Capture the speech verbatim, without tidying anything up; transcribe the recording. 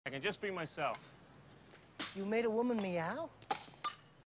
I can just be myself. You made a woman meow?